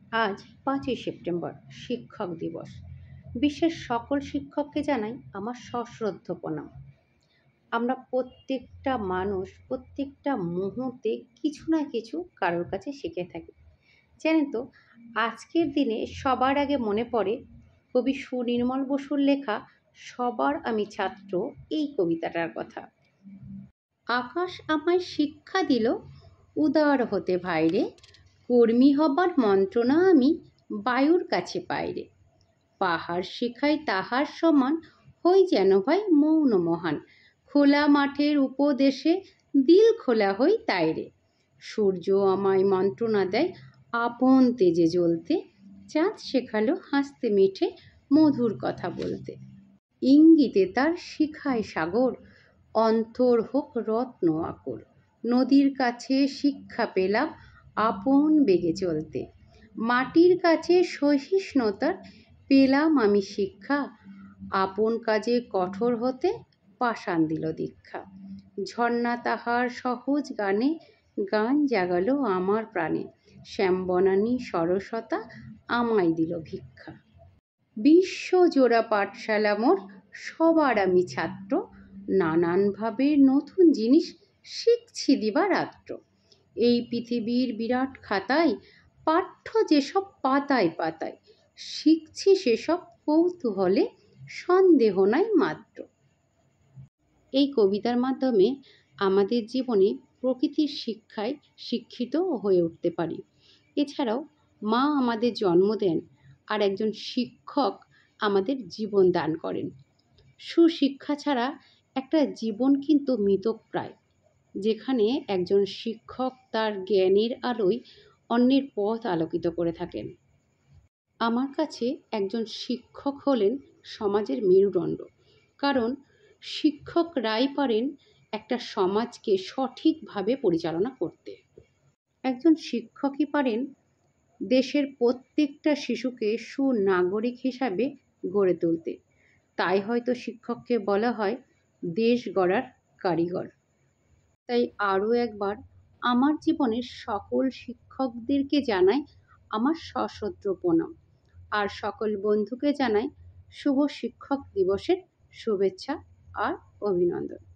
আজ ৫ই সেপ্টেম্বর শিক্ষক দিবস। বিশ্বের সকল শিক্ষককে জানাই আমার সশ্রদ্ধ প্রণাম। আমরা প্রত্যেকটা মানুষ প্রত্যেকটা মুহূর্তে কিছু না কিছু কারোর কাছে শিখে থাকি। জানেন তো, আজকের দিনে সবার আগে মনে পড়ে কবি সুনির্মল বসুর লেখা "সবার আমি ছাত্র" এই কবিতাটার কথা। আকাশ আমায় শিক্ষা দিল উদার হতে ভাইরে, কর্মী হবার মন্ত্রণা আমি বায়ুর কাছে পাইরে। পাহাড় শেখাই তাহার সমান, হই যেন ভাই মৌন মহান, খোলা মাঠের উপদেশে দিল খোলা হই তাইরে। সূর্য আমায় মন্ত্রণা দেয় আপন তেজে জ্বলতে, চাঁদ শেখালো হাসতে মিঠে মধুর কথা বলতে। ইঙ্গিতে তার শিখায় সাগর, অন্তর হোক রত্ন আকর, নদীর কাছে শিক্ষা পেলাম আপন বেগে চলতে। মাটির কাছে সহিষ্ণুতার পেলাম আমি শিক্ষা, আপন কাজে কঠোর হতে পাষাণ দিল দীক্ষা। ঝর্ণা তাহার সহজ গানে গান জাগালো আমার প্রাণে, শ্যামবনানী সরসতা আমায় দিল ভিক্ষা। বিশ্বজোড়া পাঠশালা মোর, সবার আমি ছাত্র, নানানভাবে নতুন জিনিস শিখছি দিবারাত্র। এই পৃথিবীর বিরাট খাতায় পাঠ্য যেসব পাতায় পাতায়, শিখছি সেসব কৌতূহলে, সন্দেহ নাই মাত্র। এই কবিতার মাধ্যমে আমাদের জীবনে প্রকৃতির শিক্ষায় শিক্ষিত হয়ে উঠতে পারি। এছাড়াও মা আমাদের জন্ম দেন, আর একজন শিক্ষক আমাদের জীবন দান করেন। সুশিক্ষা ছাড়া একটা জীবন কিন্তু মৃতপ্রায়, যেখানে একজন শিক্ষক তার জ্ঞানের আলোয় অন্যের পথ আলোকিত করে থাকেন। আমার কাছে একজন শিক্ষক হলেন সমাজের মেরুদণ্ড, কারণ শিক্ষকরাই পারেন একটা সমাজকে সঠিকভাবে পরিচালনা করতে। একজন শিক্ষকই পারেন দেশের প্রত্যেকটা শিশুকে সুনাগরিক হিসাবে গড়ে তুলতে। তাই হয়তো শিক্ষককে বলা হয় দেশ গড়ার কারিগর। তাই আরও একবার আমার জীবনের সকল শিক্ষকদেরকে জানাই আমার সশ্রদ্ধ প্রণাম, আর সকল বন্ধুকে জানাই শুভ শিক্ষক দিবসের শুভেচ্ছা আর অভিনন্দন।